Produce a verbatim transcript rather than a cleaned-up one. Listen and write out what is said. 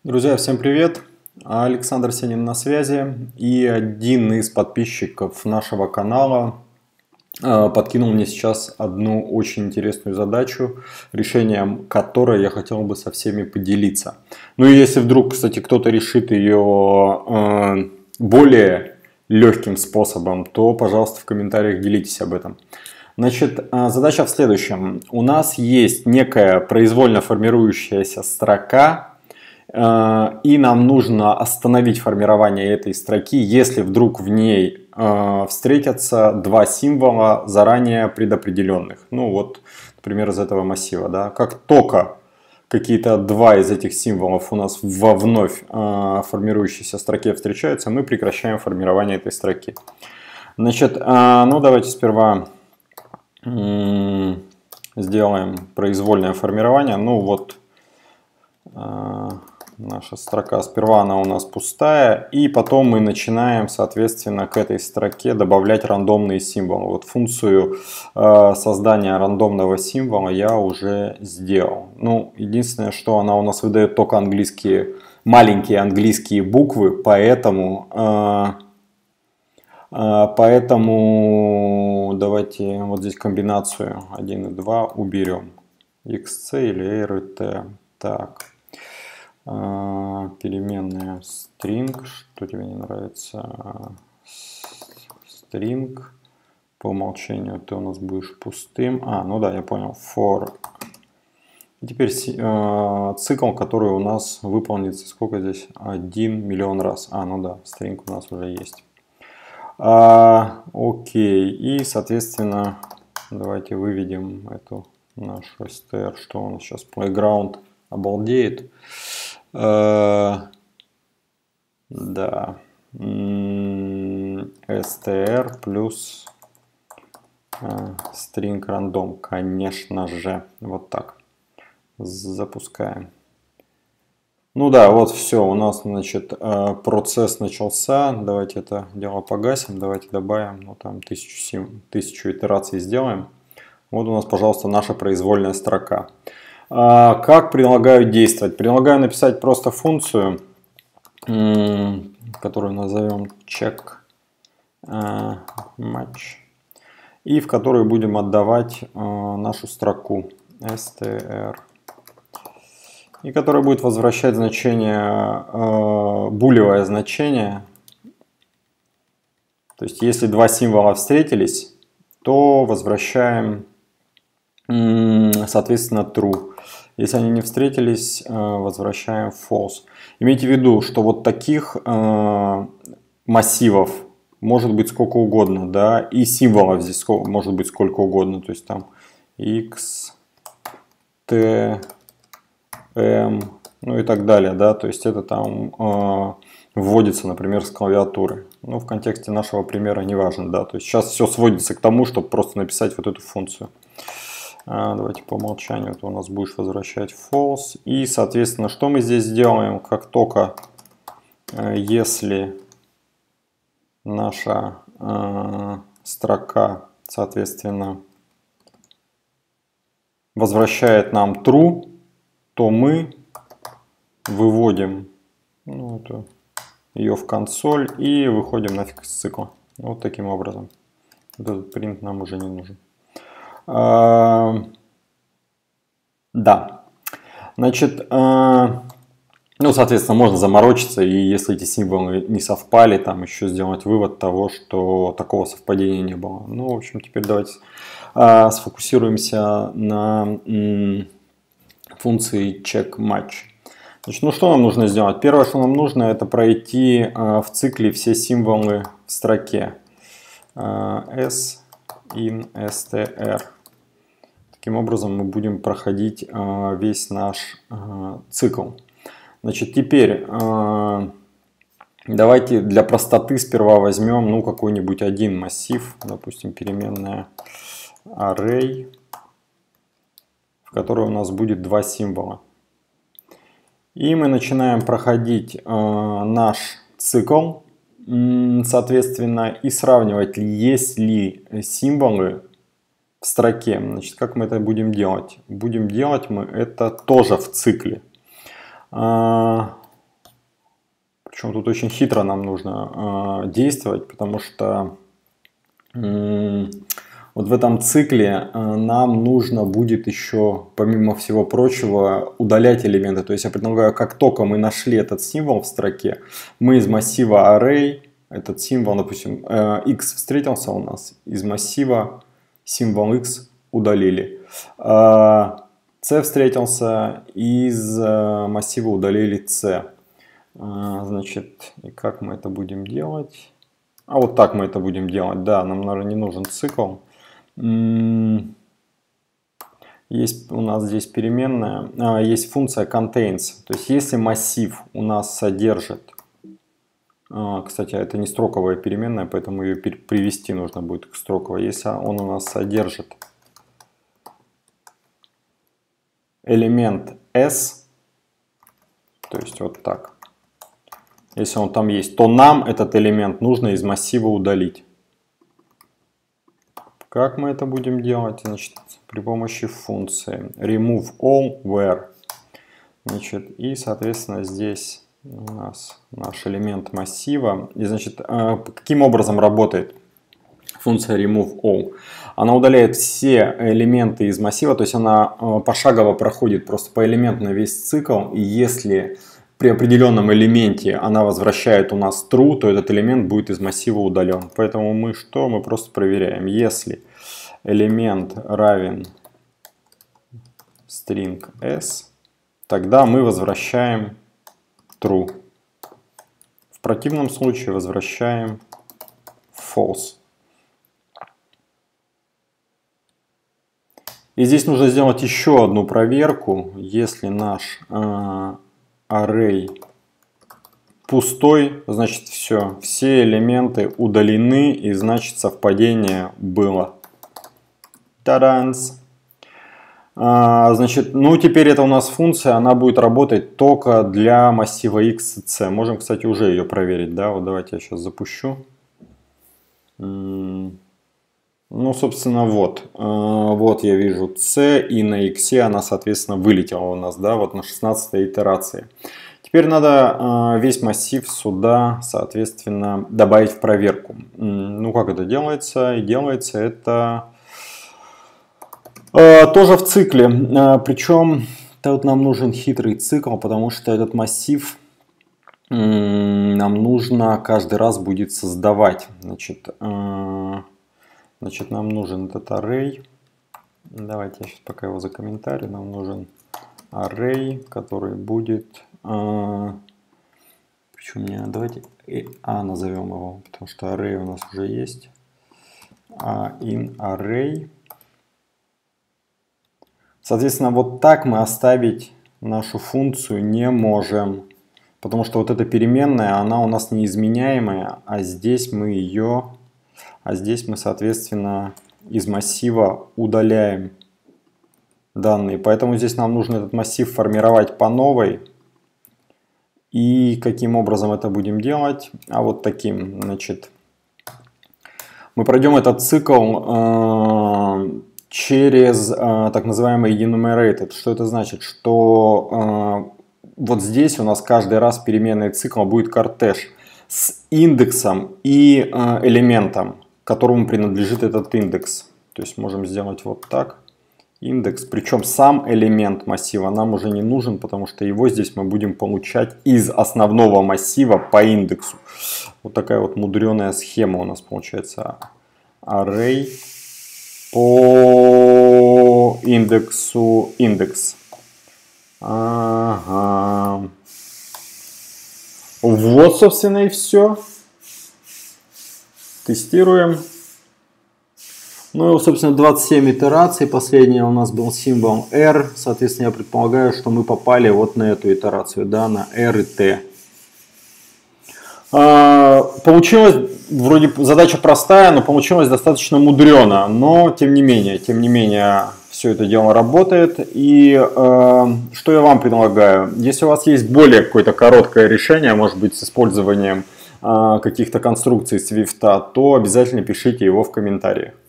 Друзья, всем привет! Александр Сенин на связи. И один из подписчиков нашего канала э, подкинул мне сейчас одну очень интересную задачу, решением которой я хотел бы со всеми поделиться. Ну и если вдруг, кстати, кто-то решит ее э, более легким способом, то, пожалуйста, в комментариях делитесь об этом. Значит, задача в следующем. У нас есть некая произвольно формирующаяся строка, и нам нужно остановить формирование этой строки, если вдруг в ней э, встретятся два символа заранее предопределенных. Ну вот, например, из этого массива. Да? Как только какие-то два из этих символов у нас во вновь э, формирующейся строке встречаются, мы прекращаем формирование этой строки. Значит, э, ну давайте сперва э, сделаем произвольное формирование. Ну вот... Э, Наша строка, сперва она у нас пустая, и потом мы начинаем, соответственно, к этой строке добавлять рандомные символы. Вот функцию э, создания рандомного символа я уже сделал. Ну, единственное, что она у нас выдает только английские, маленькие английские буквы, поэтому, э, э, поэтому давайте вот здесь комбинацию один и два уберем. икс си или эр и ти. Так. Переменная string, что тебе не нравится, string, по умолчанию ты у нас будешь пустым, а, ну да, я понял, for, и теперь э, цикл, который у нас выполнится, сколько здесь, один миллион раз, а, ну да, string у нас уже есть, а, окей, и, соответственно, давайте выведем эту нашу str, что у нас сейчас, playground обалдеет. Uh, да, str плюс uh, string random, конечно же, вот так, запускаем. Ну да, вот все, у нас, значит, uh, процесс начался, давайте это дело погасим, давайте добавим, ну там тысячу, тысячу итераций сделаем. Вот у нас, пожалуйста, наша произвольная строка. Как предлагаю действовать? Предлагаю написать просто функцию, которую назовем check match, и в которой будем отдавать нашу строку str, и которая будет возвращать значение, булевое значение. То есть, если два символа встретились, то возвращаем, соответственно, true. Если они не встретились, возвращаем false. Имейте в виду, что вот таких массивов может быть сколько угодно, да, и символов здесь может быть сколько угодно. То есть там x, t, m, ну и так далее, да. То есть это там вводится, например, с клавиатуры. Ну, в контексте нашего примера не важно, да. То есть сейчас все сводится к тому, чтобы просто написать вот эту функцию. Давайте по умолчанию ты у нас будешь возвращать false. И, соответственно, что мы здесь делаем? Как только, если наша э, строка, соответственно, возвращает нам true, то мы выводим, ну, это, ее в консоль и выходим нафиг из цикла. Вот таким образом. Этот print нам уже не нужен. Uh, да, значит, uh, ну, соответственно, можно заморочиться, и если эти символы не совпали, там еще сделать вывод того, что такого совпадения не было. Ну, в общем, теперь давайте uh, сфокусируемся на mm, функции checkMatch. Значит, ну, что нам нужно сделать? Первое, что нам нужно, это пройти uh, в цикле все символы в строке uh, s in str. Таким образом мы будем проходить э, весь наш э, цикл. Значит, теперь э, давайте для простоты сперва возьмем, ну, какой-нибудь один массив, допустим, переменная array, в которой у нас будет два символа. И мы начинаем проходить э, наш цикл, соответственно, и сравнивать, есть ли символы в строке. Значит, как мы это будем делать? Будем делать мы это тоже в цикле. Причем тут очень хитро нам нужно э, действовать, потому что э, вот в этом цикле э, нам нужно будет еще, помимо всего прочего, удалять элементы. То есть я предполагаю, как только мы нашли этот символ в строке, мы из массива array, этот символ, допустим, э, x встретился у нас, из массива символ x удалили. Э, c встретился, из э, массива удалили c. Значит, и как мы это будем делать? А вот так мы это будем делать. Да, нам, наверное, не нужен цикл. Есть у нас здесь переменная, есть функция contains. То есть, если массив у нас содержит... Кстати, это не строковая переменная, поэтому ее привести нужно будет к строковой. Если он у нас содержит элемент s, то есть вот так. Если он там есть, то нам этот элемент нужно из массива удалить. Как мы это будем делать? Значит, при помощи функции remove all where. Значит, и, соответственно, здесь у нас наш элемент массива. И, значит, каким образом работает функция remove all? Она удаляет все элементы из массива, то есть она пошагово проходит просто поэлементно весь цикл. И если при определенном элементе она возвращает у нас true, то этот элемент будет из массива удален. Поэтому мы что? Мы просто проверяем. Если элемент равен string s, тогда мы возвращаем true. В противном случае возвращаем false. И здесь нужно сделать еще одну проверку. Если наш э, array пустой, значит все, все элементы удалены, и значит совпадение было. Таданс. А, значит, ну теперь это у нас функция, она будет работать только для массива x и c. Можем, кстати, уже ее проверить, да, вот давайте я сейчас запущу. Ну, собственно, вот, вот я вижу c, и на x она, соответственно, вылетела у нас, да, вот на шестнадцатой итерации. Теперь надо весь массив сюда, соответственно, добавить в проверку. Ну, как это делается? И делается это тоже в цикле. Причем тут нам нужен хитрый цикл, потому что этот массив нам нужно каждый раз будет создавать. Значит, значит нам нужен этот array. Давайте я сейчас пока его закомментарию. Нам нужен array, который будет... Причем не, давайте a назовем его, потому что array у нас уже есть. A in array. Соответственно, вот так мы оставить нашу функцию не можем. Потому что вот эта переменная, она у нас неизменяемая, а здесь мы ее, а здесь мы, соответственно, из массива удаляем данные. Поэтому здесь нам нужно этот массив формировать по новой. И каким образом это будем делать? А вот таким, значит, мы пройдем этот цикл э, через э, так называемый enumerated. Что это значит? Что э, вот здесь у нас каждый раз переменный цикл будет кортеж с индексом и э, элементом, которому принадлежит этот индекс. То есть можем сделать вот так. Индекс. Причем сам элемент массива нам уже не нужен, потому что его здесь мы будем получать из основного массива по индексу. Вот такая вот мудреная схема у нас получается. Array по индексу индекс. Ага. Вот, собственно, и все. Тестируем. Ну и, собственно, двадцать семь итераций. Последняя у нас был символ R. Соответственно, я предполагаю, что мы попали вот на эту итерацию, да, на R и T. А, получилось, вроде задача простая, но получилось достаточно мудрено. Но, тем не менее, тем не менее, все это дело работает. И э, что я вам предлагаю? Если у вас есть более какое-то короткое решение, может быть, с использованием э, каких-то конструкций Swift, то обязательно пишите его в комментариях.